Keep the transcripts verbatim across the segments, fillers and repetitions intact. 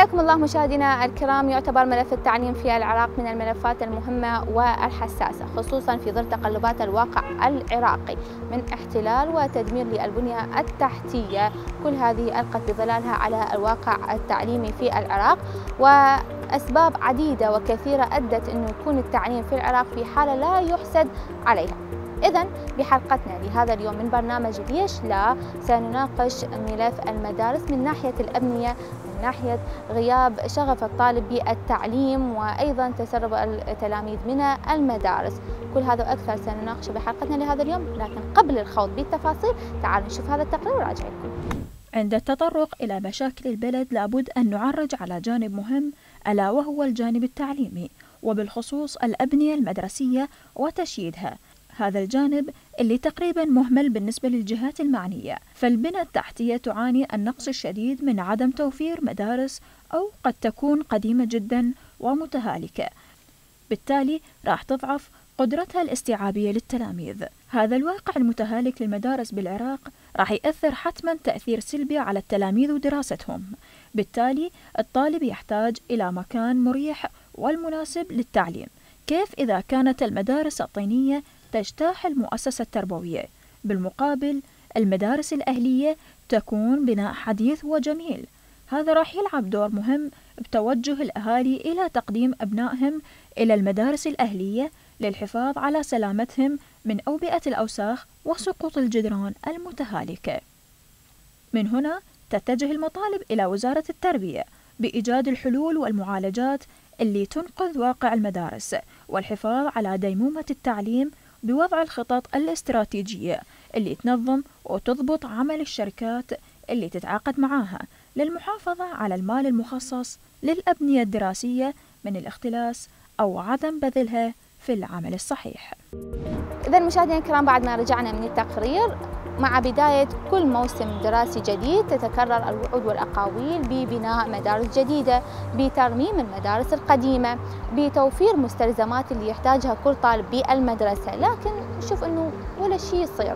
حياكم الله مشاهدينا الكرام. يعتبر ملف التعليم في العراق من الملفات المهمة والحساسة، خصوصا في ظل تقلبات الواقع العراقي من احتلال وتدمير للبنية التحتية، كل هذه ألقت بظلالها على الواقع التعليمي في العراق، وأسباب عديدة وكثيرة أدت أنه يكون التعليم في العراق في حالة لا يحسد عليها. إذن بحلقتنا لهذا اليوم من برنامج ليش لا سنناقش ملف المدارس من ناحية الأبنية، من ناحية غياب شغف الطالب بالتعليم، وأيضا تسرب التلاميذ من المدارس. كل هذا وأكثر سنناقشه بحلقتنا لهذا اليوم، لكن قبل الخوض بالتفاصيل تعالوا نشوف هذا التقرير وراجع لكم. عند التطرق إلى مشاكل البلد لابد أن نعرج على جانب مهم، ألا وهو الجانب التعليمي، وبالخصوص الأبنية المدرسية وتشييدها. هذا الجانب اللي تقريبا مهمل بالنسبة للجهات المعنية، فالبنى التحتية تعاني النقص الشديد من عدم توفير مدارس أو قد تكون قديمة جدا ومتهالكة، بالتالي راح تضعف قدرتها الاستيعابية للتلاميذ. هذا الواقع المتهالك للمدارس بالعراق راح يأثر حتما تأثير سلبي على التلاميذ ودراستهم، بالتالي الطالب يحتاج إلى مكان مريح والمناسب للتعليم. كيف إذا كانت المدارس الطينية تجتاح المؤسسة التربوية؟ بالمقابل المدارس الأهلية تكون بناء حديث وجميل. هذا راح يلعب دور مهم بتوجه الأهالي إلى تقديم أبنائهم إلى المدارس الأهلية للحفاظ على سلامتهم من أوبئة الأوساخ وسقوط الجدران المتهالكة. من هنا تتجه المطالب إلى وزارة التربية بإيجاد الحلول والمعالجات اللي تنقذ واقع المدارس والحفاظ على ديمومة التعليم، بوضع الخطط الاستراتيجية اللي تنظم وتضبط عمل الشركات اللي تتعاقد معاها للمحافظة على المال المخصص للأبنية الدراسية من الاختلاس أو عدم بذلها في العمل الصحيح. إذا مشاهدينا الكرام، بعد ما رجعنا من التقرير، مع بداية كل موسم دراسي جديد تتكرر الوعود والأقاويل ببناء مدارس جديدة، بترميم المدارس القديمة، بتوفير مستلزمات اللي يحتاجها كل طالب بالمدرسة، لكن نشوف أنه ولا شيء يصير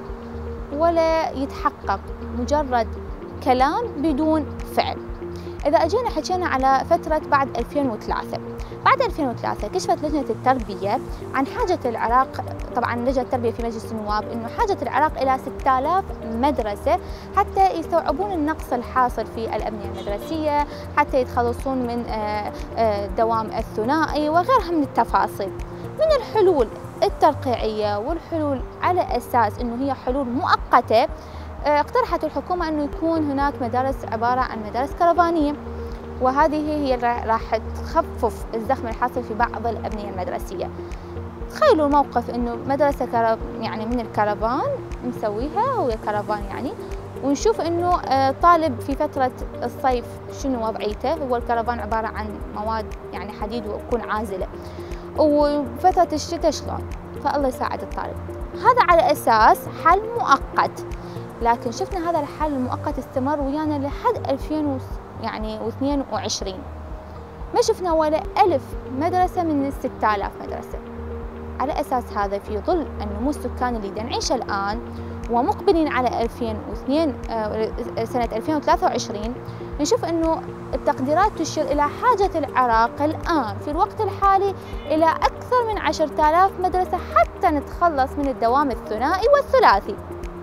ولا يتحقق، مجرد كلام بدون فعل. إذا أجينا حكينا على فترة بعد ألفين وثلاثة، بعد ألفين وثلاثة كشفت لجنة التربية عن حاجة العراق، طبعا لجنة التربية في مجلس النواب، إنه حاجة العراق إلى ستة آلاف مدرسة حتى يستوعبون النقص الحاصل في الأبنية المدرسية، حتى يتخلصون من الدوام الثنائي وغيرها من التفاصيل. من الحلول الترقيعية والحلول على أساس إنه هي حلول مؤقتة، اقترحت الحكومة أنه يكون هناك مدارس عبارة عن مدارس كرفانية، وهذه هي راح تخفف الزخم الحاصل في بعض الأبنية المدرسية. تخيلوا الموقف أنه مدرسة كرف يعني من الكرفان مسويها، هو كرفان يعني، ونشوف أنه طالب في فترة الصيف شنو وضعيته. هو الكرفان عبارة عن مواد يعني حديد وتكون عازلة، وفترة الشتاء شلون، فالله يساعد الطالب. هذا على أساس حل مؤقت، لكن شفنا هذا الحل المؤقت استمر ويانا لحد ألفين واثنين وعشرين، ما شفنا ولا ألف مدرسة من الستة آلاف مدرسة. على أساس هذا، في ظل النمو السكاني اللي نعيشه الآن ومقبلين على ألفين واثنين سنة ألفين وثلاثة وعشرين، نشوف أنه التقديرات تشير إلى حاجة العراق الآن في الوقت الحالي إلى أكثر من عشرة آلاف مدرسة حتى نتخلص من الدوام الثنائي والثلاثي،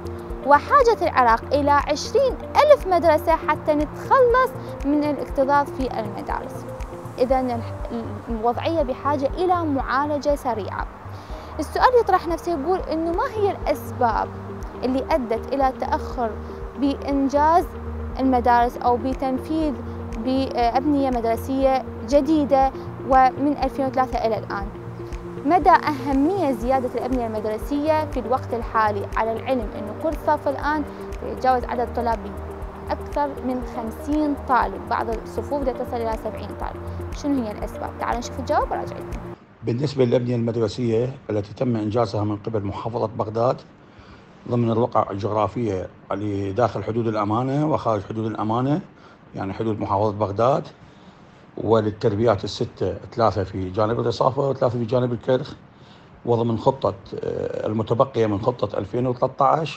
وحاجة العراق إلى عشرين ألف مدرسة حتى نتخلص من الاكتظاظ في المدارس. إذن الوضعية بحاجة إلى معالجة سريعة. السؤال يطرح نفسه يقول إنه ما هي الأسباب اللي أدت إلى تأخر بإنجاز المدارس أو بتنفيذ بأبنية مدرسية جديدة ومن ألفين وثلاثة إلى الآن؟ مدى أهمية زيادة الأبنية المدرسية في الوقت الحالي، على العلم أنه كل صف الآن يتجاوز عدد الطلاب أكثر من خمسين طالب، بعض الصفوف تصل إلى سبعين طالب. شنو هي الأسباب؟ تعالوا نشوف الجواب وراجع لكم. بالنسبة للأبنية المدرسية التي تم إنجازها من قبل محافظة بغداد ضمن الوقع الجغرافية اللي داخل حدود الأمانة وخارج حدود الأمانة، يعني حدود محافظة بغداد، وللتربيات الستة، ثلاثة في جانب الرصافة وثلاثة في جانب الكرخ، وضمن خطة المتبقية من خطة ألفين وثلاثة عشر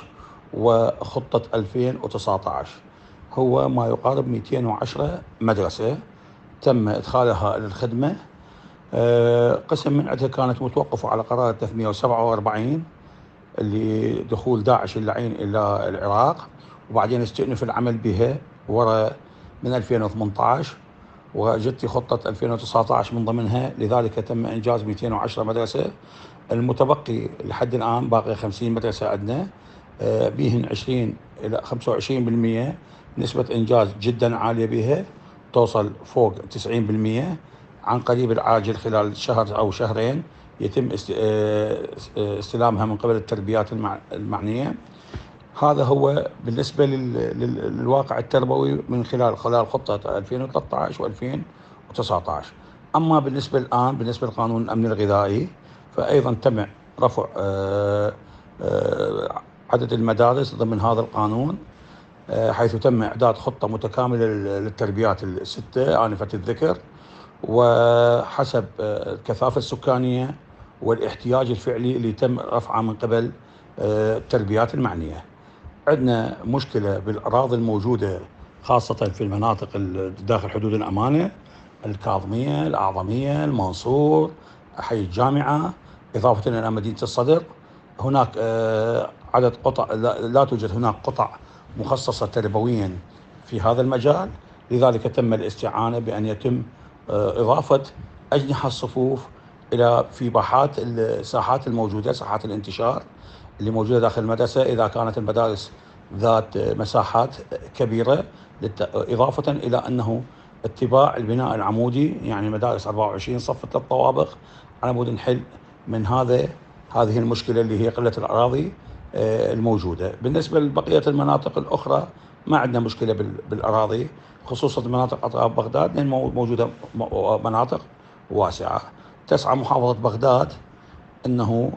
وخطة ألفين وتسعة عشر، هو ما يقارب مئتين وعشرة مدرسة تم إدخالها للخدمة. قسم من عندها كانت متوقفة على قرار ثلاثمئة وسبعة وأربعين اللي دخول داعش اللعين إلى العراق، وبعدين استئنف العمل بها ورا من ألفين وثمانية عشر، وجدت خطة ألفين وتسعة عشر من ضمنها، لذلك تم إنجاز مئتين وعشرة مدرسة. المتبقي لحد الآن باقي خمسين مدرسة عندنا، بيهن عشرين إلى خمسة وعشرين بالمئة نسبة إنجاز جدا عالية بها، توصل فوق تسعين بالمئة. عن قريب العاجل خلال شهر أو شهرين يتم استلامها من قبل التربيات المعنية. هذا هو بالنسبة للواقع التربوي من خلال خلال خطة ألفين وثلاثة عشر وألفين وتسعة عشر. أما بالنسبة الآن بالنسبة لقانون الأمن الغذائي، فأيضا تم رفع عدد المدارس ضمن هذا القانون، حيث تم إعداد خطة متكاملة للتربيات الستة آنفة الذكر، وحسب الكثافة السكانية والاحتياج الفعلي اللي تم رفعه من قبل التربيات المعنية. عندنا مشكلة بالأراضي الموجودة خاصة في المناطق داخل حدود الأمانة، الكاظمية، الأعظمية، المنصور، حي الجامعة، إضافة إلى مدينة الصدر. هناك عدد قطع، لا توجد هناك قطع مخصصة تربويا في هذا المجال، لذلك تم الاستعانة بأن يتم إضافة أجنحة الصفوف إلى في باحات الساحات الموجودة، ساحات الانتشار اللي موجودة داخل المدرسة، إذا كانت المدارس ذات مساحات كبيرة، إضافة إلى أنه اتباع البناء العمودي، يعني مدارس أربعة وعشرين صف ثلاث طوابق، على مود نحل من هذا هذه المشكلة اللي هي قلة الأراضي الموجودة. بالنسبة لبقية المناطق الأخرى ما عندنا مشكلة بالأراضي، خصوصا مناطق أطراف بغداد، لأن موجودة مناطق واسعة. تسعى محافظة بغداد أنه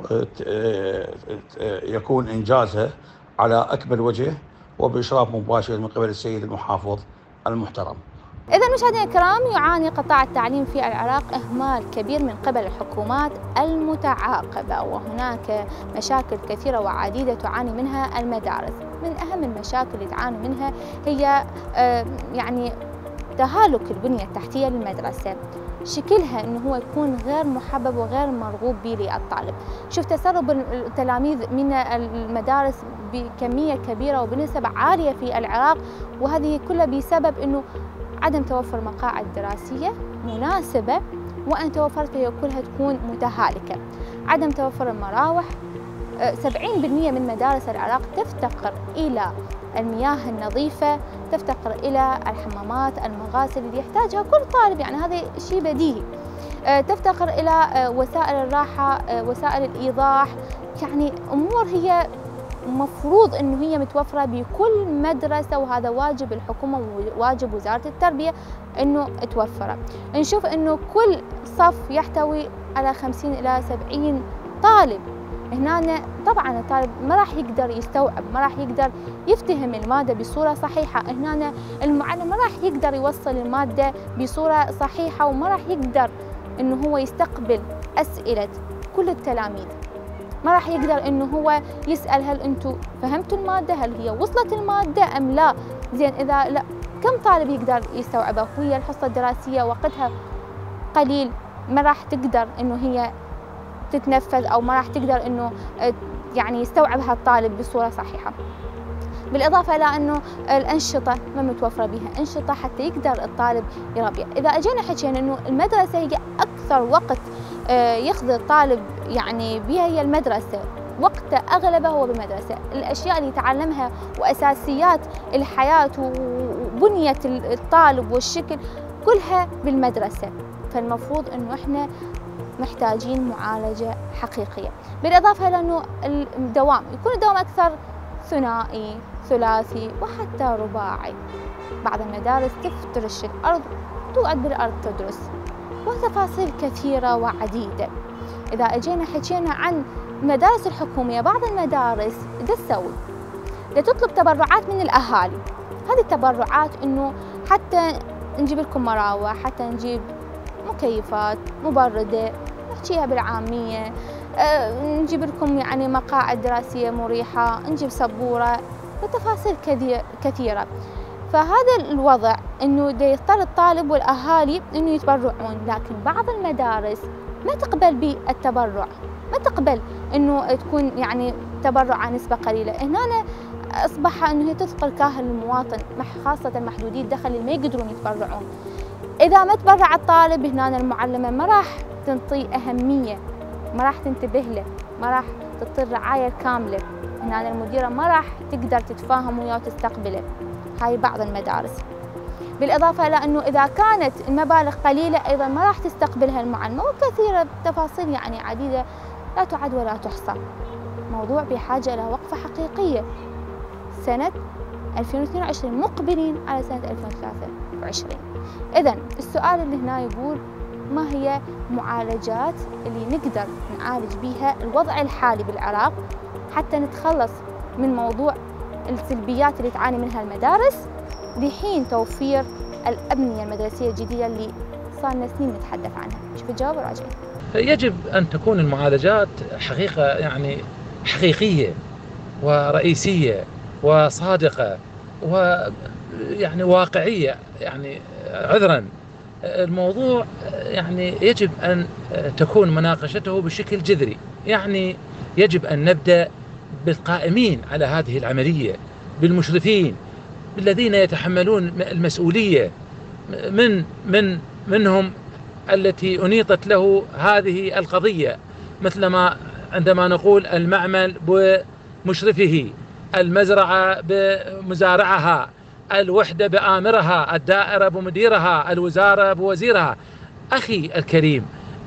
يكون إنجازها على أكمل وجه وبإشراف مباشر من قبل السيد المحافظ المحترم. إذا مشاهدينا الكرام، يعاني قطاع التعليم في العراق إهمال كبير من قبل الحكومات المتعاقبة، وهناك مشاكل كثيرة وعديدة تعاني منها المدارس. من أهم المشاكل اللي تعاني منها هي يعني تهالك البنية التحتية للمدرسة، شكلها انه هو يكون غير محبب وغير مرغوب به للطالب. شوف تسرب التلاميذ من المدارس بكمية كبيرة وبنسب عالية في العراق، وهذه كلها بسبب انه عدم توفر مقاعد دراسية مناسبة، وأن توفرت هي كلها تكون متهالكة. عدم توفر المراوح، سبعين بالمئة من مدارس العراق تفتقر إلى المياه النظيفة، تفتقر إلى الحمامات، المغاسل اللي يحتاجها كل طالب، يعني هذا شيء بديهي. تفتقر إلى وسائل الراحة، وسائل الإيضاح، يعني أمور هي مفروض أنه هي متوفرة بكل مدرسة، وهذا واجب الحكومة وواجب وزارة التربية أنه توفره. نشوف أنه كل صف يحتوي على خمسين إلى سبعين طالب. هنا طبعا الطالب ما راح يقدر يستوعب، ما راح يقدر يفتهم المادة بصورة صحيحة. هنا المعلم ما راح يقدر يوصل المادة بصورة صحيحة، وما راح يقدر انه هو يستقبل أسئلة كل التلاميذ. ما راح يقدر انه هو يسأل هل انتم فهمتوا المادة، هل هي وصلت المادة ام لا. زين اذا لا، كم طالب يقدر يستوعبه؟ وهي الحصة الدراسية وقتها قليل، ما راح تقدر انه هي تتنفذ، او ما راح تقدر انه يعني يستوعبها الطالب بصورة صحيحة. بالإضافة إلى أنه الأنشطة ما متوفرة بها أنشطة حتى يقدر الطالب يربيها. إذا أجينا حكينا أنه المدرسة هي أكثر وقت يقضي الطالب يعني بها هي المدرسة، وقته أغلبه هو بالمدرسة، الأشياء اللي يتعلمها وأساسيات الحياة وبنية الطالب والشكل كلها بالمدرسة. فالمفروض أنه إحنا محتاجين معالجة حقيقية. بالإضافة إلى أنه الدوام يكون الدوام أكثر ثنائي، ثلاثي، وحتى رباعي. بعض المدارس تفترش الأرض، تقعد بالأرض تدرس، وتفاصيل كثيرة وعديدة. إذا أجينا حكينا عن المدارس الحكومية، بعض المدارس دا تسوي؟ دا تطلب تبرعات من الأهالي. هذه التبرعات إنه حتى نجيب لكم مراوح، حتى نجيب مكيفات مبردة، نحكيها بالعامية، أه نجيب لكم يعني مقاعد دراسية مريحة، نجيب سبورة، وتفاصيل كثيرة. فهذا الوضع انه دا يضطر الطالب والاهالي انه يتبرعون، لكن بعض المدارس ما تقبل بالتبرع، ما تقبل انه تكون يعني تبرع عن نسبه قليله. هنا اصبح انه هي تثقل كاهل المواطن، خاصه محدودي الدخل اللي ما يقدرون يتبرعون. اذا ما تبرع الطالب هنا المعلمه ما راح تنطيه اهميه، ما راح تنتبه له، ما راح تعطيه الرعايه الكامله. هنا المديره ما راح تقدر تتفاهم وياه وتستقبله. هاي بعض المدارس. بالاضافه الى انه اذا كانت المبالغ قليله ايضا ما راح تستقبلها المعلمه، وكثيره تفاصيل يعني عديده لا تعد ولا تحصى. موضوع بحاجه الى وقفه حقيقيه. سنه ألفين واثنين وعشرين مقبلين على سنه ألفين وثلاثة وعشرين. اذا السؤال اللي هنا يقول ما هي معالجات اللي نقدر نعالج بها الوضع الحالي بالعراق حتى نتخلص من موضوع السلبيات اللي تعاني منها المدارس لحين توفير الأبنية المدرسية الجديدة اللي صار لنا سنين نتحدث عنها. شوف الجواب وراجعين. يجب أن تكون المعالجات حقيقة يعني حقيقية ورئيسية وصادقة ويعني واقعية. يعني عذرا الموضوع يعني يجب أن تكون مناقشته بشكل جذري. يعني يجب أن نبدأ بالقائمين على هذه العملية، بالمشرفين الذين يتحملون المسؤولية، من من منهم التي أنيطت له هذه القضية، مثلما عندما نقول المعمل بمشرفه، المزرعة بمزارعها، الوحدة بآمرها، الدائرة بمديرها، الوزارة بوزيرها. أخي الكريم،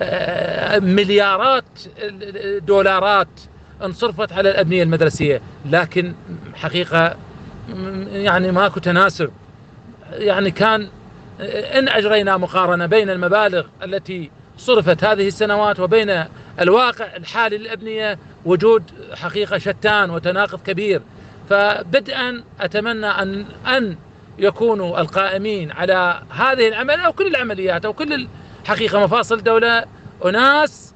مليارات دولارات انصرفت على الأبنية المدرسية، لكن حقيقة يعني ماكو تناسب. يعني كان إن أجرينا مقارنة بين المبالغ التي صرفت هذه السنوات وبين الواقع الحالي للأبنية وجود حقيقة شتان وتناقض كبير. فبدءا أتمنى أن أن يكونوا القائمين على هذه العملية أو كل العمليات أو كل حقيقة مفاصل الدولة أناس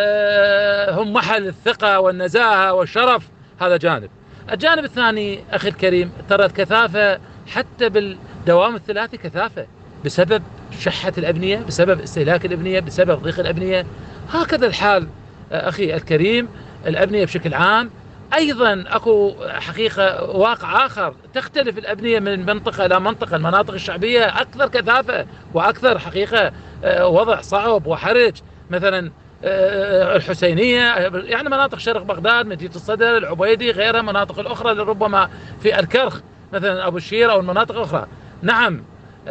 هم محل الثقة والنزاهة والشرف. هذا جانب. الجانب الثاني أخي الكريم، ترى الكثافة حتى بالدوام الثلاثي كثافة بسبب شحة الأبنية، بسبب استهلاك الأبنية، بسبب ضيق الأبنية. هكذا الحال أخي الكريم. الأبنية بشكل عام أيضا أكو حقيقة واقع آخر، تختلف الأبنية من منطقة إلى منطقة. المناطق الشعبية أكثر كثافة وأكثر حقيقة وضع صعب وحرج، مثلا الحسينية، يعني مناطق شرق بغداد، مدينة الصدر، العبيدي، غيرها، مناطق الأخرى لربما في الكرخ مثلا أبو الشير أو المناطق الأخرى. نعم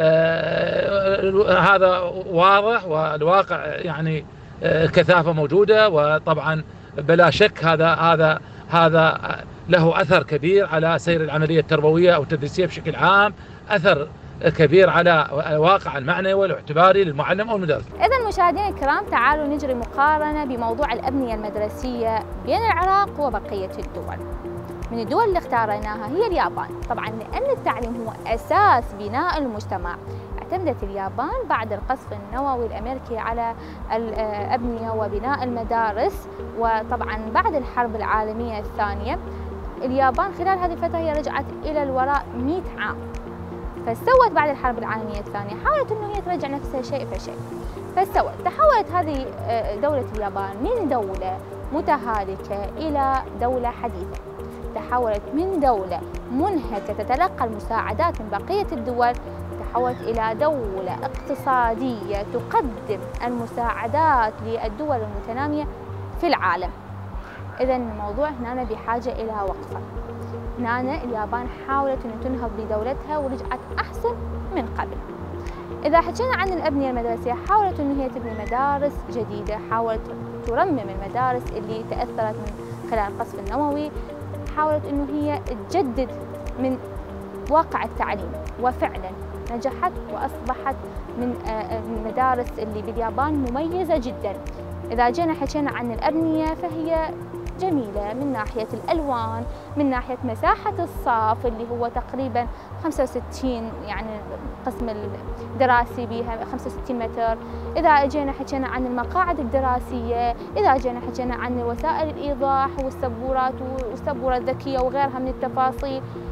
هذا واضح والواقع يعني كثافة موجودة، وطبعا بلا شك هذا هذا هذا له أثر كبير على سير العملية التربوية أو التدريسية بشكل عام، أثر كبير على الواقع المعنوي والاعتباري للمعلم أو المدرس. إذا مشاهدينا الكرام، تعالوا نجري مقارنة بموضوع الأبنية المدرسية بين العراق وبقية الدول. من الدول اللي اختاريناها هي اليابان، طبعا لأن التعليم هو أساس بناء المجتمع. اعتمدت اليابان بعد القصف النووي الأمريكي على الأبنية وبناء المدارس، وطبعا بعد الحرب العالمية الثانية اليابان خلال هذه الفترة هي رجعت إلى الوراء مئة عام. فاستوت بعد الحرب العالمية الثانية، حاولت أنه هي ترجع نفسها شيء فشيء. فاستوت، تحولت هذه دولة اليابان من دولة متهالكة إلى دولة حديثة. تحولت من دولة منهكة تتلقى المساعدات من بقية الدول، تحولت إلى دولة اقتصادية تقدم المساعدات للدول المتنامية في العالم. إذا الموضوع هنا بحاجة إلى وقفة. هنا اليابان حاولت أن تنهض بدولتها ورجعت أحسن من قبل. إذا حكينا عن الأبنية المدرسية، حاولت أن هي تبني مدارس جديدة، حاولت ترمم المدارس اللي تأثرت من خلال القصف النووي، حاولت أنه هي تجدد من واقع التعليم، وفعلا نجحت وأصبحت من المدارس اللي باليابان مميزة جدا. إذا جينا حكينا عن الأبنية فهي جميلة من ناحية الألوان، من ناحية مساحة الصف اللي هو تقريبا خمسة وستين، يعني القسم الدراسي بها خمسة وستين متر. إذا أجينا حكينا عن المقاعد الدراسية، إذا أجينا حكينا عن وسائل الإيضاح والسبورات والسبورة الذكية وغيرها من التفاصيل،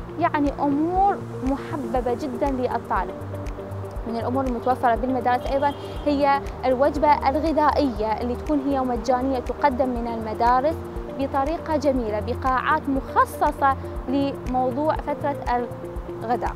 يعني أمور محببة جدا للطالب. من الأمور المتوفرة بالمدارس أيضا هي الوجبة الغذائية اللي تكون هي مجانية، تقدم من المدارس بطريقة جميلة بقاعات مخصصة لموضوع فترة الغداء.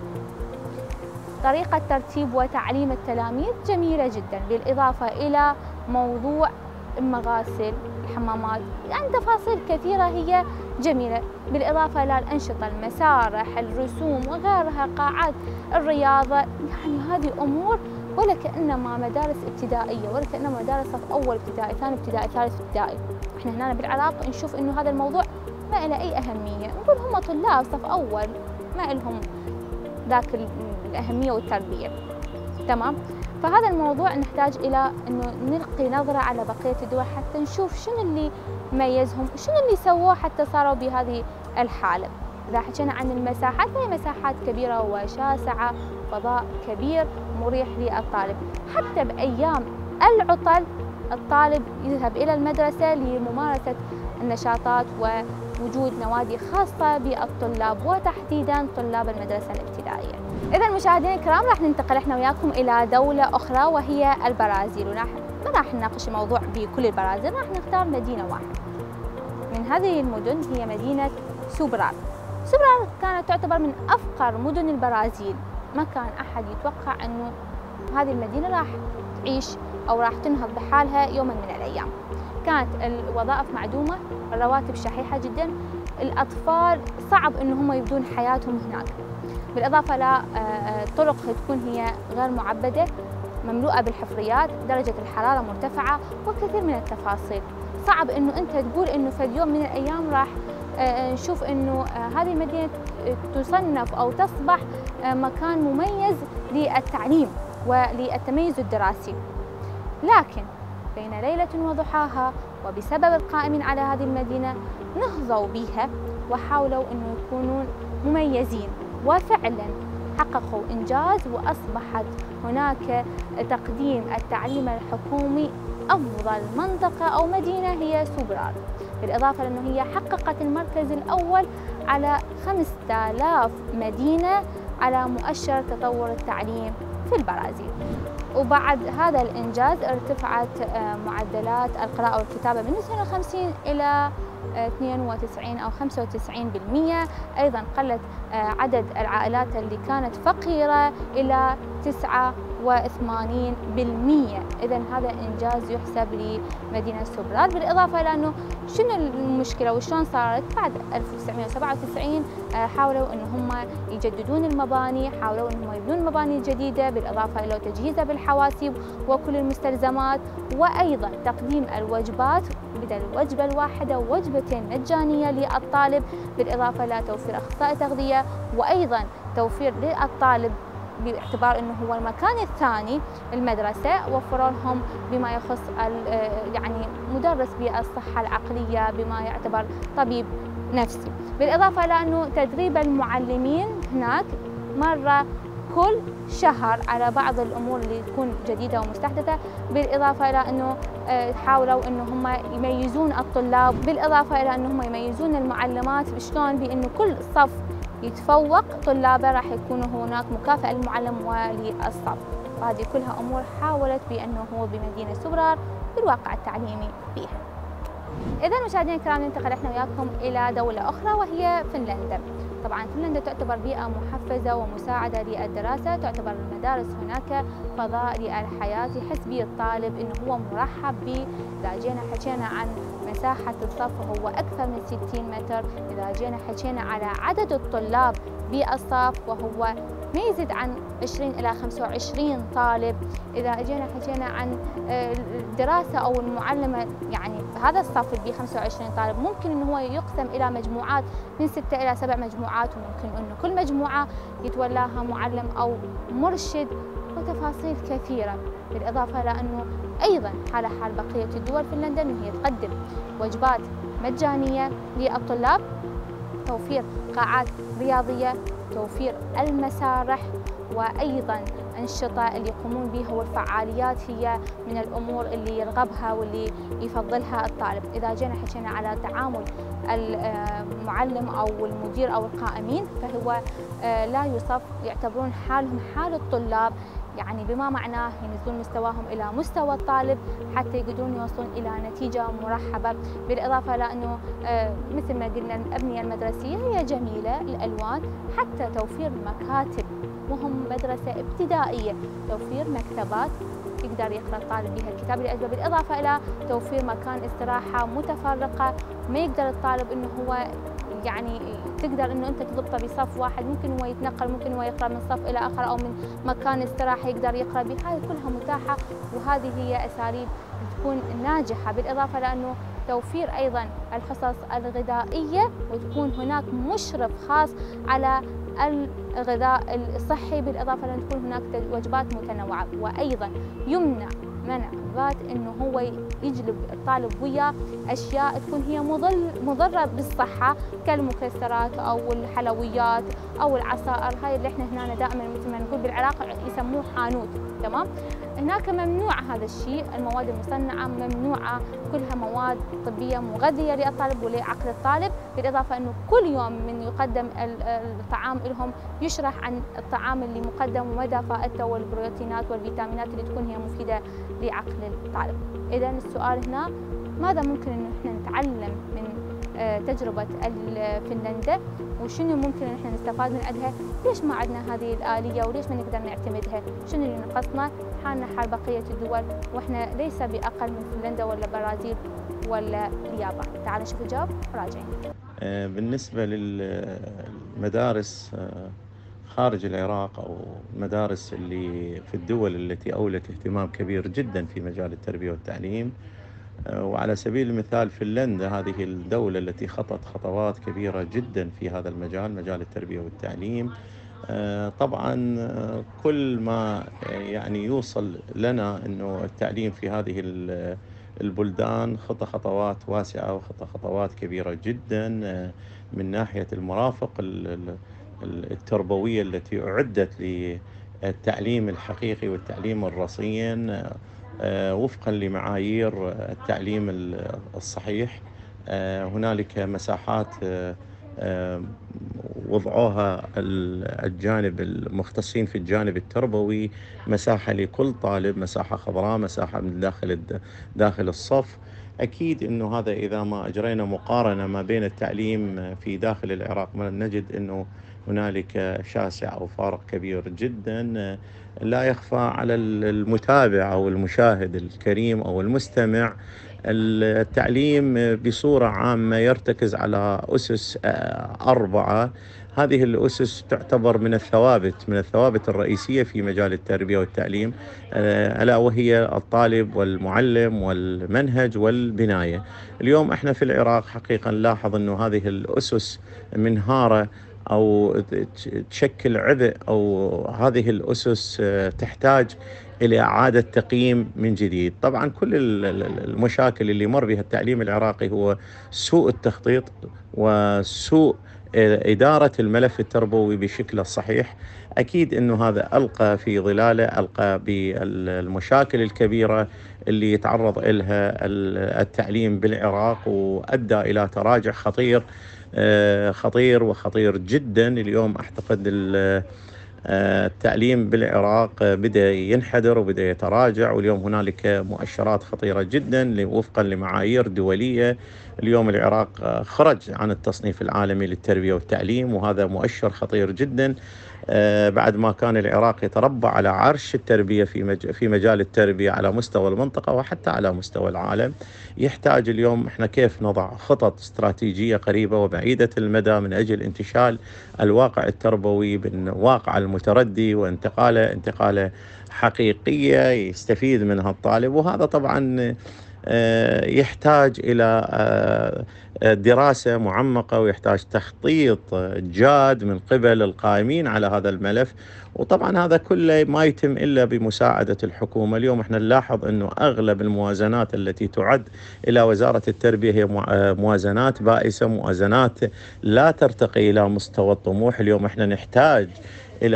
طريقة ترتيب وتعليم التلاميذ جميلة جدا، بالإضافة إلى موضوع المغاسل، الحمامات، يعني تفاصيل كثيرة هي جميلة، بالإضافة إلى الأنشطة، المسارح، الرسوم وغيرها، قاعات الرياضة. يعني هذه أمور ولا كأنما مدارس ابتدائية، ولا كأنما مدارس صف أول ابتدائي، ثاني ابتدائي، ثالث ابتدائي. إحنا هنا بالعراق نشوف إنه هذا الموضوع ما له أي أهمية، نقول هم طلاب صف أول ما لهم ذاك الأهمية والتربية، تمام؟ فهذا الموضوع نحتاج إلى إنه نلقي نظرة على بقية الدول حتى نشوف شنو اللي ميزهم، شنو اللي سووه حتى صاروا بهذه الحالة. إذا حكينا عن المساحات فهي مساحات كبيرة وشاسعة، فضاء كبير مريح للطالب. حتى بأيام العطل الطالب يذهب إلى المدرسة لممارسة النشاطات ووجود نوادي خاصة بالطلاب وتحديدا طلاب المدرسة الابتدائية. إذا مشاهدينا الكرام راح ننتقل احنا وياكم إلى دولة أخرى وهي البرازيل، وراح ما راح نناقش الموضوع بكل البرازيل، راح نختار مدينة واحدة. من هذه المدن هي مدينة سوبرال. سوبرال كانت تعتبر من أفقر مدن البرازيل، ما كان أحد يتوقع أنه هذه المدينة راح تعيش أو راح تنهض بحالها يوما من الأيام. كانت الوظائف معدومة، الرواتب شحيحة جدا، الأطفال صعب أنه هم يبدون حياتهم هناك، بالإضافة لطرق تكون هي غير معبدة، مملوءة بالحفريات، درجة الحرارة مرتفعة وكثير من التفاصيل. صعب أنه أنت تقول أنه في يوم من الأيام راح نشوف أنه هذه المدينة تصنف أو تصبح مكان مميز للتعليم وللتميز الدراسي. لكن بين ليلة وضحاها وبسبب القائمين على هذه المدينة نهضوا بها وحاولوا أنه يكونون مميزين، وفعلا حققوا إنجاز، وأصبحت هناك تقديم التعليم الحكومي أفضل منطقة أو مدينة هي سوبرال، بالإضافة لأنه هي حققت المركز الأول على خمسة آلاف مدينة على مؤشر تطور التعليم في البرازيل. وبعد هذا الإنجاز ارتفعت معدلات القراءة والكتابة من اثنين وخمسين إلى اثنين وتسعين أو خمسة وتسعين بالمئة. أيضا قلت عدد العائلات اللي كانت فقيرة إلى تسعة وثمانين بالمئة. إذا هذا إنجاز يحسب لمدينة سوبرال، بالإضافة إلى أنه شنو المشكلة وشلون صارت بعد ألف وتسعمئة وسبعة وتسعين حاولوا أن هم يجددون المباني، حاولوا أن هم يبنون مباني جديدة، بالإضافة إلى تجهيزها بالحواسيب وكل المستلزمات، وأيضا تقديم الوجبات بدل الوجبة الواحدة وجبتين مجانية للطالب، بالإضافة إلى توفير أخصائي تغذية، وأيضا توفير للطالب باعتبار أنه هو المكان الثاني المدرسة، وفروا لهم بما يخص يعني مدرس بالصحة العقلية بما يعتبر طبيب نفسي، بالإضافة إلى أنه تدريب المعلمين هناك مرة كل شهر على بعض الأمور اللي تكون جديدة ومستحدثة، بالإضافة إلى أنه حاولوا أنه هم يميزون الطلاب، بالإضافة إلى أنه هم يميزون المعلمات شلون بأنه كل صف يتفوق طلابه راح يكون هناك مكافأة للمعلم وللصف. وهذه كلها أمور حاولت بأنه هو بمدينة سوبرال بالواقع التعليمي بها. إذا مشاهدينا الكرام ننتقل احنا وياكم إلى دولة أخرى وهي فنلندا. طبعا فنلندا تعتبر بيئة محفزة ومساعدة للدراسة، تعتبر المدارس هناك فضاء للحياة، يحس به الطالب انه هو مرحب به. اذا جينا حكينا عن مساحة الصف هو اكثر من ستين متر، اذا جينا حكينا على عدد الطلاب بالصف وهو ما يزيد عن عشرين إلى خمسة وعشرين طالب، إذا جينا حكينا عن الدراسة أو المعلمة يعني هذا الصف اللي خمسة وعشرين طالب ممكن إنه هو يقسم إلى مجموعات من ستة إلى سبع مجموعات، وممكن إنه كل مجموعة يتولاها معلم أو مرشد وتفاصيل كثيرة، بالإضافة إلى أنه أيضا على حال بقية الدول فنلندا أنه هي تقدم وجبات مجانية للطلاب، توفير قاعات رياضية، توفير المسارح، وأيضا الأنشطة اللي يقومون بها والفعاليات هي من الأمور اللي يرغبها واللي يفضلها الطالب. إذا جينا حكينا على تعامل المعلم أو المدير أو القائمين فهو لا يوصف، يعتبرون حالهم حال الطلاب، يعني بما معناه ينزلون مستواهم إلى مستوى الطالب حتى يقدرون يوصلون إلى نتيجة مرحبة. بالإضافة إلى أنه مثل ما قلنا الأبنية المدرسية هي جميلة الألوان، حتى توفير مكاتب، وهم مدرسة ابتدائية، توفير مكتبات يقدر يقرأ الطالب بها الكتاب اللي أجله، بالإضافة إلى توفير مكان استراحة متفرقة، ما يقدر الطالب أنه هو يعني تقدر انه انت تضبطه بصف واحد، ممكن هو يتنقل، ممكن هو يقرا من صف الى اخر او من مكان استراحه يقدر يقرا به، هذه كلها متاحه وهذه هي اساليب تكون ناجحه. بالاضافه لانه توفير ايضا الحصص الغذائيه وتكون هناك مشرف خاص على الغذاء الصحي، بالاضافه لان تكون هناك وجبات متنوعه، وايضا يمنع منع ذات انه هو يجلب الطالب وياه اشياء تكون هي مضل مضره بالصحه كالمكسرات او الحلويات او العصائر، هاي اللي احنا هنا دائما مثل ما نقول بالعراق يسموه حانوت، تمام؟ هناك ممنوع هذا الشيء، المواد المصنعه ممنوعه، كلها مواد طبيه مغذيه للطالب ولعقل الطالب، بالاضافه انه كل يوم من يقدم الطعام لهم يشرح عن الطعام اللي مقدم ومدى فائدته والبروتينات والفيتامينات اللي تكون هي مفيده لعقل الطالب. اذا السؤال هنا ماذا ممكن انه احنا نتعلم من تجربه الفنلندا وشنو ممكن ان احنا نستفاد من عندها؟ ليش ما عندنا هذه الآلية وليش ما نقدر نعتمدها؟ شنو اللي نقصنا؟ حالنا حال بقية الدول واحنا ليس بأقل من فنلندا ولا البرازيل ولا اليابان. تعال نشوف الجواب راجعين. بالنسبة للمدارس خارج العراق أو المدارس اللي في الدول التي أولت اهتمام كبير جدا في مجال التربية والتعليم، وعلى سبيل المثال فنلندا هذه الدولة التي خطت خطوات كبيرة جدا في هذا المجال، مجال التربية والتعليم. طبعا كل ما يعني يوصل لنا أنه التعليم في هذه البلدان خطى خطوات واسعة وخطى خطوات كبيرة جدا من ناحية المرافق التربوية التي أعدت للتعليم الحقيقي والتعليم الرصين وفقا لمعايير التعليم الصحيح. هنالك مساحات وضعوها الجانب المختصين في الجانب التربوي، مساحة لكل طالب، مساحة خضراء، مساحة من داخل داخل الصف. أكيد أنه هذا إذا ما أجرينا مقارنة ما بين التعليم في داخل العراق نجد أنه هنالك شاسع أو فارق كبير جدا لا يخفى على المتابع أو المشاهد الكريم أو المستمع. التعليم بصورة عامة يرتكز على أسس أربعة، هذه الأسس تعتبر من الثوابت من الثوابت الرئيسية في مجال التربية والتعليم، ألا وهي الطالب والمعلم والمنهج والبناية. اليوم احنا في العراق حقيقة نلاحظ أنه هذه الأسس منهارة أو تشكل عبء، أو هذه الأسس تحتاج إلى إعادة تقييم من جديد. طبعا كل المشاكل اللي مر بها التعليم العراقي هو سوء التخطيط وسوء إدارة الملف التربوي بشكله الصحيح. أكيد أنه هذا ألقى في ظلاله، ألقى بالمشاكل الكبيرة اللي يتعرض إلها التعليم بالعراق، وأدى إلى تراجع خطير خطير وخطير جدا. اليوم أعتقد التعليم بالعراق بدأ ينحدر وبدأ يتراجع، واليوم هنالك مؤشرات خطيرة جدا وفقا لمعايير دولية. اليوم العراق خرج عن التصنيف العالمي للتربية والتعليم، وهذا مؤشر خطير جدا بعد ما كان العراق يتربع على عرش التربية في في مجال التربية على مستوى المنطقة وحتى على مستوى العالم. يحتاج اليوم احنا كيف نضع خطط استراتيجية قريبة وبعيدة المدى من أجل انتشال الواقع التربوي بالواقع المتردي وانتقاله انتقاله حقيقية يستفيد منها الطالب. وهذا طبعا يحتاج إلى دراسة معمقة ويحتاج تخطيط جاد من قبل القائمين على هذا الملف. وطبعا هذا كله ما يتم إلا بمساعدة الحكومة. اليوم احنا نلاحظ أنه أغلب الموازنات التي تعد إلى وزارة التربية هي موازنات بائسة، موازنات لا ترتقي إلى مستوى الطموح. اليوم احنا نحتاج إلى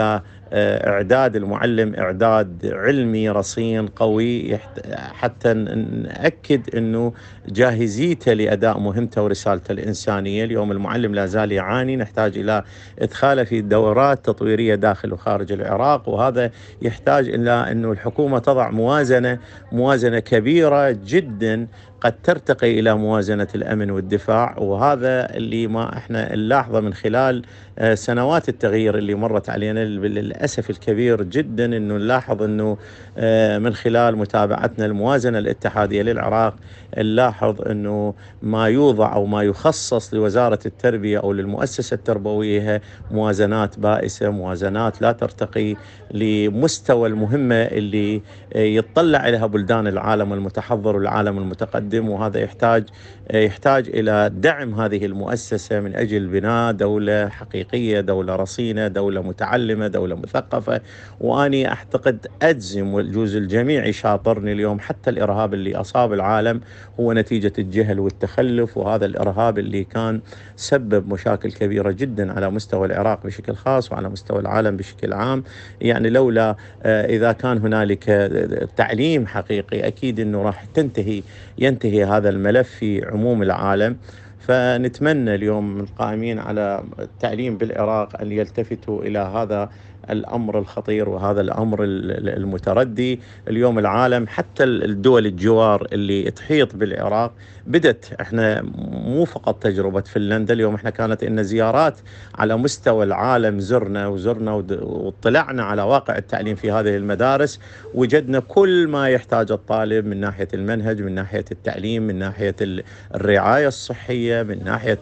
إعداد المعلم إعداد علمي رصين قوي حتى نأكد أنه جاهزيته لأداء مهمته ورسالته الإنسانية. اليوم المعلم لا زال يعاني، نحتاج إلى إدخاله في دورات تطويرية داخل وخارج العراق، وهذا يحتاج إلى أنه الحكومة تضع موازنة موازنة كبيرة جدا قد ترتقي إلى موازنة الأمن والدفاع. وهذا اللي ما احنا نلاحظه من خلال سنوات التغيير اللي مرت علينا للأسف الكبير جدا، أنه نلاحظ أنه من خلال متابعتنا الموازنة الاتحادية للعراق نلاحظ أنه ما يوضع أو ما يخصص لوزارة التربية أو للمؤسسة التربوية موازنات بائسة، موازنات لا ترتقي لمستوى المهمة اللي يتطلع إليها بلدان العالم المتحضر والعالم المتقدم. وهذا يحتاج يحتاج إلى دعم هذه المؤسسة من أجل بناء دولة حقيقية، دولة رصينة، دولة متعلمة، دولة مثقفة. وأني أعتقد أجزم والجوز الجميع يشاطرني اليوم حتى الإرهاب اللي أصاب العالم هو نتيجة الجهل والتخلف، وهذا الإرهاب اللي كان سبب مشاكل كبيرة جدا على مستوى العراق بشكل خاص وعلى مستوى العالم بشكل عام. يعني لولا إذا كان هنالك تعليم حقيقي أكيد أنه راح تنتهي ينتهي هذا الملف في عموم العالم. فنتمنى اليوم القائمين على التعليم بالعراق أن يلتفتوا إلى هذا الأمر الخطير وهذا الأمر المتردي. اليوم العالم حتى الدول الجوار اللي تحيط بالعراق بدت، احنا مو فقط تجربة فنلندا، اليوم احنا كانت إن زيارات على مستوى العالم، زرنا وزرنا واطلعنا على واقع التعليم في هذه المدارس، وجدنا كل ما يحتاج الطالب من ناحية المنهج، من ناحية التعليم، من ناحية الرعاية الصحية، من ناحية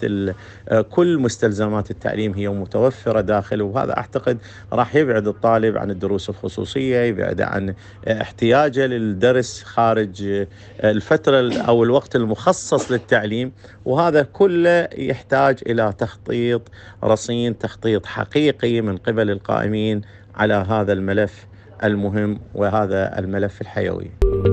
كل مستلزمات التعليم هي متوفرة داخل. وهذا أعتقد راح يبعد الطالب عن الدروس الخصوصية، يبعد عن احتياجه للدرس خارج الفترة أو الوقت المخصص للتعليم. وهذا كله يحتاج إلى تخطيط رصين، تخطيط حقيقي من قبل القائمين على هذا الملف المهم وهذا الملف الحيوي.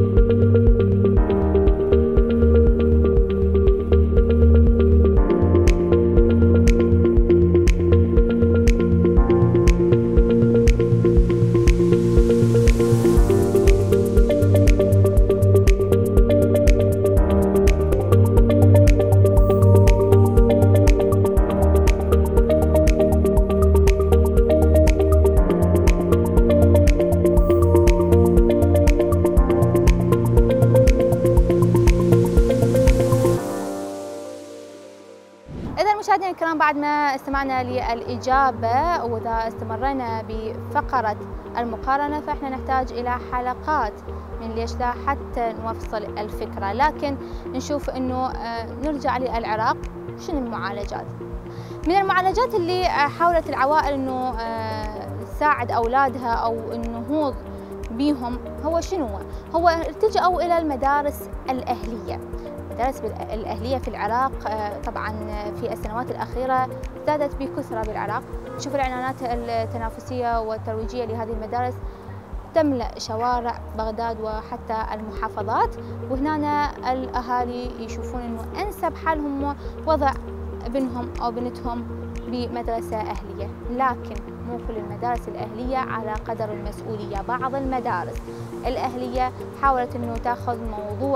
مشاهدينا الكرام، بعد ما استمعنا للإجابة وإذا استمرنا بفقرة المقارنة فإحنا نحتاج إلى حلقات من ليش لا حتى نوصل الفكرة، لكن نشوف أنه نرجع للعراق. شنو المعالجات؟ من المعالجات اللي حاولت العوائل أنه تساعد أولادها أو النهوض بهم هو شنو؟ هو التجأوا إلى المدارس الأهلية. المدارس الأهلية في العراق طبعا في السنوات الأخيرة ازدادت بكثرة بالعراق. نشوف الإعلانات التنافسية والترويجية لهذه المدارس تملأ شوارع بغداد وحتى المحافظات، وهنا الأهالي يشوفون أنه أنسب حالهم وضع ابنهم أو بنتهم بمدرسة أهلية، لكن مو كل المدارس الأهلية على قدر المسؤولية. بعض المدارس الأهلية حاولت أنه تأخذ موضوع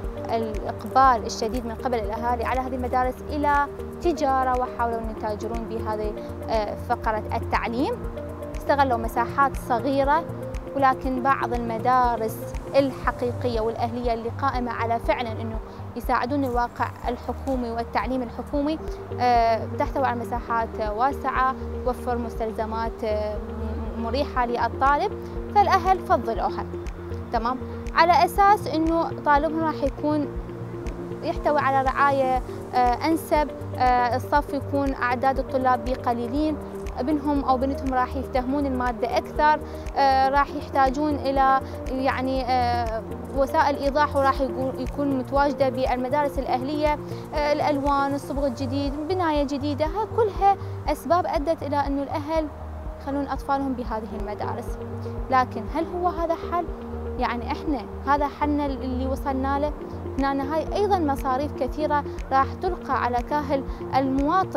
الإقبال الشديد من قبل الأهالي على هذه المدارس إلى تجارة، وحاولوا أن يتاجرون بهذه فقرة التعليم. استغلوا مساحات صغيرة، ولكن بعض المدارس الحقيقية والأهلية اللي قائمة على فعلا أنه يساعدون الواقع الحكومي والتعليم الحكومي تحتوي على مساحات واسعة، توفر مستلزمات مريحة للطالب، فالأهل فضلوها تمام على أساس أنه طالبهم راح يكون يحتوي على رعاية أنسب، الصف يكون أعداد الطلاب قليلين، ابنهم أو بنتهم راح يفتهمون المادة أكثر، راح يحتاجون إلى يعني وسائل إيضاح وراح يكون متواجدة بالمدارس الأهلية، الألوان، الصبغ الجديد، بناية جديدة، ها كلها أسباب أدت إلى أنه الأهل يخلون أطفالهم بهذه المدارس. لكن هل هو هذا حل؟ يعني إحنا هذا حلنا اللي وصلنا له؟ هنا هاي أيضا مصاريف كثيرة راح تلقى على كاهل المواطن.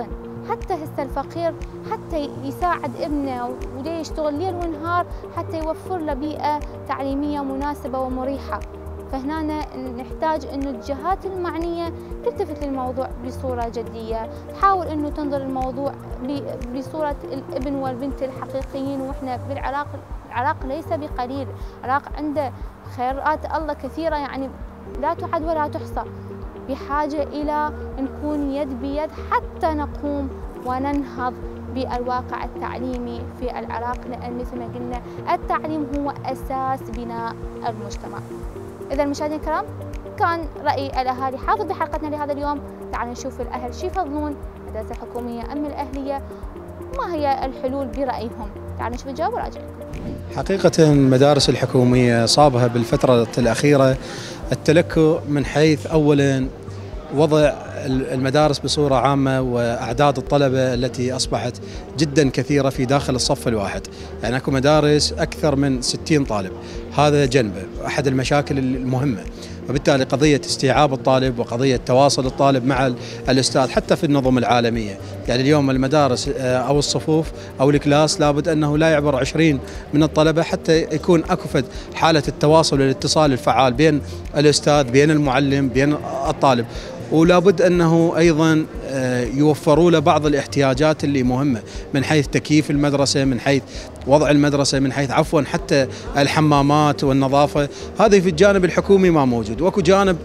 حتى هسه الفقير حتى يساعد ابنه ودي يشتغل ليل ونهار حتى يوفر له بيئة تعليمية مناسبة ومريحة. فهنا نحتاج انه الجهات المعنية تلتفت للموضوع بصورة جدية، تحاول انه تنظر الموضوع بصورة الابن والبنت الحقيقيين. واحنا بالعراق، العراق ليس بقليل، العراق عنده خيرات الله كثيرة يعني لا تعد ولا تحصى. بحاجة إلى نكون يد بيد حتى نقوم وننهض بالواقع التعليمي في العراق، لأن مثل ما قلنا التعليم هو أساس بناء المجتمع. إذا مشاهدينا الكرام، كان رأي الأهالي حاضر بحلقتنا لهذا اليوم. تعالوا نشوف الأهل شو يفضلون، المدرسة الحكومية أم الأهلية؟ ما هي الحلول برأيهم؟ تعالوا نشوف الجواب وراجع لكم. حقيقة المدارس الحكومية صابها بالفترة الأخيرة التلكؤ من حيث أولا وضع المدارس بصورة عامة وأعداد الطلبة التي أصبحت جدا كثيرة في داخل الصف الواحد. يعني أكو مدارس أكثر من ستين طالب، هذا جنبه أحد المشاكل المهمة. وبالتالي قضية استيعاب الطالب وقضية تواصل الطالب مع الأستاذ حتى في النظم العالمية، يعني اليوم المدارس أو الصفوف أو الكلاس لابد أنه لا يعبر عشرين من الطلبة حتى يكون أكفت حالة التواصل والاتصال الفعال بين الأستاذ بين المعلم بين الطالب. ولا بد أنه أيضا يوفروا له بعض الاحتياجات اللي مهمة من حيث تكييف المدرسة، من حيث وضع المدرسة، من حيث عفوا حتى الحمامات والنظافة. هذه في الجانب الحكومي ما موجود. واكو جانب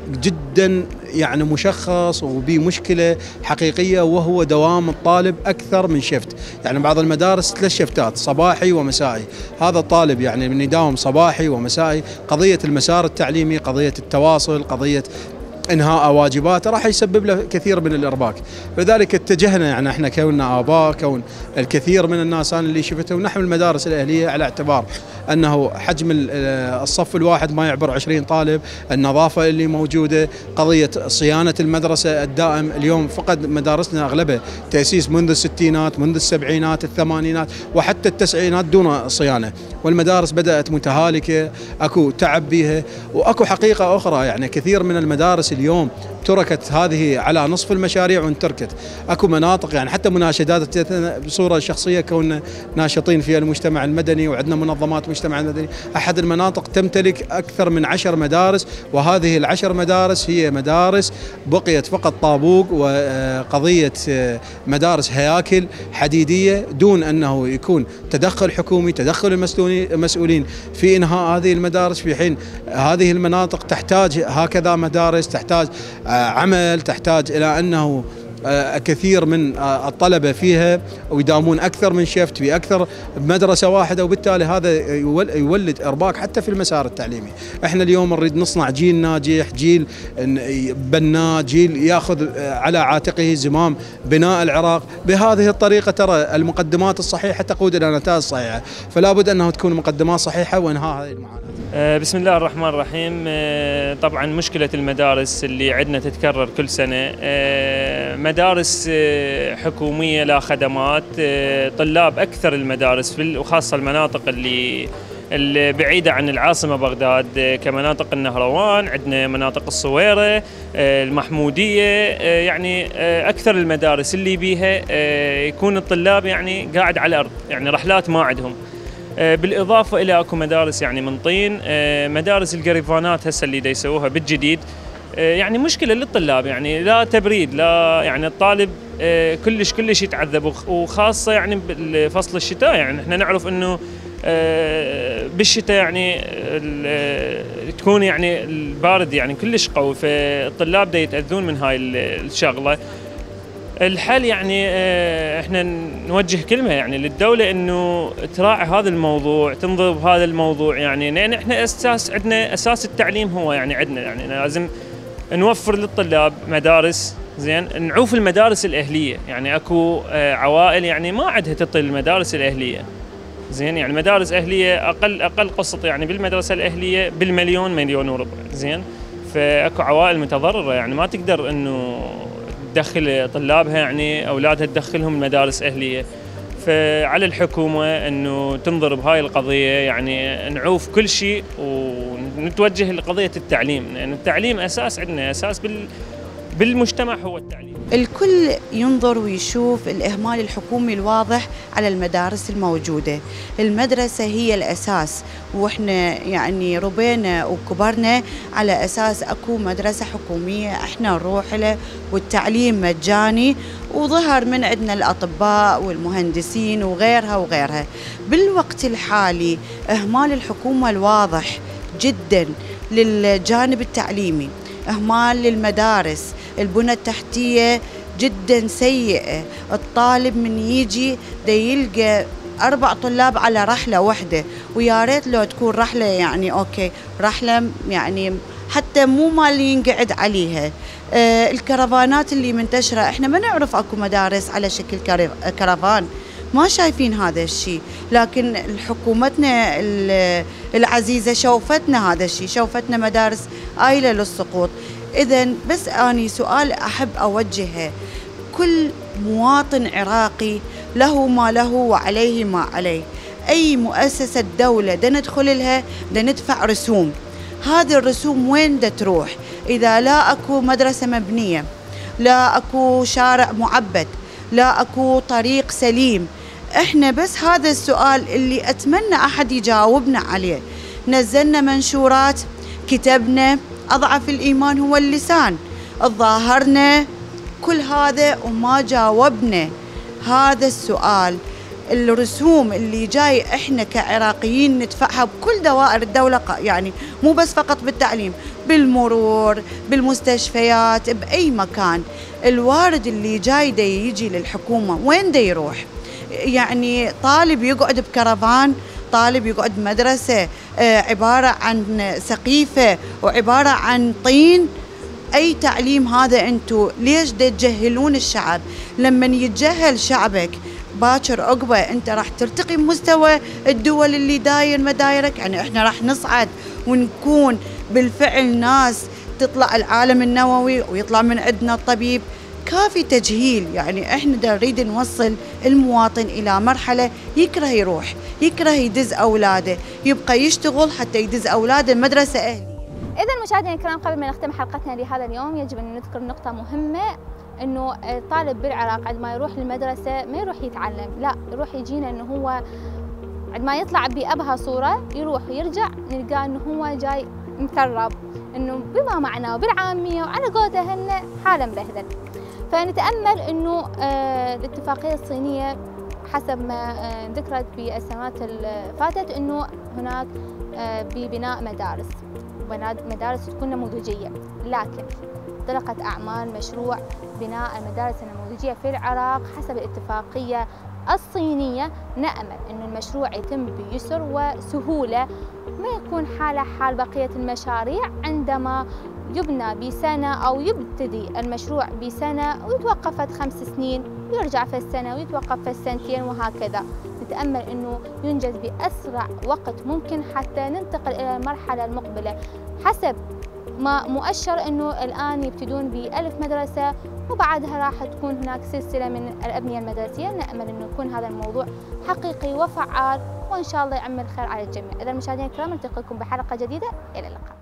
جدا يعني مشخص وبمشكلة حقيقية وهو دوام الطالب أكثر من شفت. يعني بعض المدارس ثلاث شفتات صباحي ومسائي، هذا الطالب يعني من يداوم صباحي ومسائي قضية المسار التعليمي، قضية التواصل، قضية انهاء واجباته راح يسبب له كثير من الارباك. لذلك اتجهنا يعني احنا كوننا اباء، كون الكثير من الناس انا اللي شفتهم نحن المدارس الاهليه على اعتبار انه حجم الصف الواحد ما يعبر عشرين طالب، النظافه اللي موجوده، قضيه صيانه المدرسه الدائم. اليوم فقد مدارسنا اغلبها تاسيس منذ الستينات، منذ السبعينات، الثمانينات وحتى التسعينات دون صيانه، والمدارس بدات متهالكه، اكو تعب بها. واكو حقيقه اخرى يعني كثير من المدارس اليوم تركت هذه على نصف المشاريع وانتركت. اكو مناطق يعني حتى مناشدات بصوره شخصيه كوننا ناشطين في المجتمع المدني وعندنا منظمات مجتمع مدني، احد المناطق تمتلك اكثر من عشر مدارس، وهذه العشر مدارس هي مدارس بقيت فقط طابوق وقضيه مدارس هياكل حديديه دون انه يكون تدخل حكومي، تدخل المسؤولين في انهاء هذه المدارس، في حين هذه المناطق تحتاج هكذا مدارس، تحتاج عمل، تحتاج إلى أنه كثير من الطلبة فيها ويداومون أكثر من شفت في أكثر بمدرسة واحدة، وبالتالي هذا يولد إرباك حتى في المسار التعليمي. إحنا اليوم نريد نصنع جيل ناجح، جيل بناء، جيل يأخذ على عاتقه زمام بناء العراق. بهذه الطريقة ترى المقدمات الصحيحة تقود إلى نتائج صحيحة، فلا بد أنه تكون مقدمات صحيحة وإنهاء هذه المعاناة. بسم الله الرحمن الرحيم. طبعا مشكلة المدارس اللي عندنا تتكرر كل سنة، مدارس حكومية لا خدمات، طلاب أكثر المدارس وخاصة المناطق اللي البعيدة عن العاصمة بغداد كمناطق النهروان، عندنا مناطق الصويرة، المحمودية، يعني أكثر المدارس اللي بيها يكون الطلاب يعني قاعد على الأرض، يعني رحلات ما عندهم. بالإضافة إلى أكو مدارس يعني من طين، مدارس القريفانات هسه اللي دا يسووها بالجديد، يعني مشكلة للطلاب، يعني لا تبريد، لا يعني الطالب كلش كلش يتعذب، وخاصة يعني بفصل الشتاء. يعني احنا نعرف انه بالشتاء يعني تكون يعني البارد يعني كلش قوي، فالطلاب دا يتأذون من هاي الشغلة. الحل يعني احنا نوجه كلمة يعني للدولة انه تراعي هذا الموضوع، تنظر بهذا الموضوع، يعني لان احنا اساس عندنا اساس التعليم هو يعني عندنا يعني لازم نوفر للطلاب مدارس زين، نعوف المدارس الاهلية. يعني اكو عوائل يعني ما عندها تطل المدارس الاهلية زين، يعني مدارس اهلية اقل اقل قسط يعني بالمدرسة الاهلية بالمليون مليون وربع زين، فاكو عوائل متضررة يعني ما تقدر انه تدخل طلابها يعني اولادها تدخلهم المدارس اهليه. فعلى الحكومه انه تنظر بهاي القضيه، يعني نعوف كل شيء ونتوجه لقضيه التعليم، لان يعني التعليم اساس عندنا، اساس بالمجتمع هو التعليم. الكل ينظر ويشوف الإهمال الحكومي الواضح على المدارس الموجودة. المدرسة هي الأساس، وإحنا يعني ربينا وكبرنا على أساس أكو مدرسة حكومية إحنا نروح له والتعليم مجاني، وظهر من عندنا الأطباء والمهندسين وغيرها وغيرها. بالوقت الحالي إهمال الحكومة الواضح جدا للجانب التعليمي، إهمال للمدارس، البنى التحتية جدا سيئة. الطالب من يجي دا يلقى أربع طلاب على رحلة واحدة، ويا ريت لو تكون رحلة يعني أوكي رحلة يعني حتى مو مال ينقعد عليها. آه الكرفانات اللي منتشرة، احنا ما نعرف اكو مدارس على شكل كرفان، ما شايفين هذا الشيء، لكن حكومتنا العزيزة شوفتنا هذا الشيء، شوفتنا مدارس آيلة للسقوط. إذن بس أني سؤال أحب أوجهه، كل مواطن عراقي له ما له وعليه ما عليه. أي مؤسسة دولة دا ندخل لها دا ندفع رسوم، هذه الرسوم وين دا تروح؟ إذا لا أكو مدرسة مبنية، لا أكو شارع معبد، لا أكو طريق سليم. إحنا بس هذا السؤال اللي أتمنى أحد يجاوبنا عليه. نزلنا منشورات، كتبنا، أضعف الإيمان هو اللسان، تظاهرنا، كل هذا وما جاوبنا هذا السؤال. الرسوم اللي جاي احنا كعراقيين ندفعها بكل دوائر الدولة، يعني مو بس فقط بالتعليم، بالمرور، بالمستشفيات، بأي مكان. الوارد اللي جاي دا يجي للحكومة وين دا يروح؟ يعني طالب يقعد بكرفان، طالب يقعد مدرسة عبارة عن سقيفة وعبارة عن طين. أي تعليم هذا أنتو؟ ليش دا تجهلون الشعب؟ لما يتجهل شعبك باكر عقبه انت راح ترتقي بمستوى الدول اللي داير مدايرك، يعني احنا راح نصعد ونكون بالفعل ناس تطلع العالم النووي ويطلع من عندنا الطبيب. كافي تجهيل، يعني احنا دا نريد نوصل المواطن الى مرحله يكره يروح، يكره يدز اولاده، يبقى يشتغل حتى يدز اولاده مدرسه اهليه. اذا مشاهدينا الكرام، قبل ما نختم حلقتنا لهذا اليوم يجب ان نذكر نقطه مهمه، انه الطالب بالعراق عندما يروح للمدرسه ما يروح يتعلم، لا يروح يجينا انه هو عندما يطلع بأبهى صوره يروح ويرجع نلقاه انه هو جاي مكرب، انه بما معناه بالعاميه وعلى قولتهن حاله مبهدل. فنتامل انه الاتفاقيه الصينيه حسب ما ذكرت بالسنوات اللي فاتت انه هناك ببناء مدارس مدارس تكون نموذجيه، لكن انطلقت أعمال مشروع بناء المدارس النموذجية في العراق حسب الاتفاقية الصينية. نأمل أن المشروع يتم بيسر وسهولة، ما يكون حاله حال بقية المشاريع عندما يبنى بسنة أو يبتدي المشروع بسنة ويتوقف خمس سنين ويرجع في السنة ويتوقف في السنتين وهكذا. نتأمل أنه ينجز بأسرع وقت ممكن حتى ننتقل إلى المرحلة المقبلة، حسب ما مؤشر أنه الآن يبتدون بألف مدرسة وبعدها راح تكون هناك سلسلة من الأبنية المدرسية. نأمل أنه يكون هذا الموضوع حقيقي وفعال، وإن شاء الله يعمل خير على الجميع. إذا المشاهدين الكرام، نلتقيكم بحلقة جديدة، إلى اللقاء.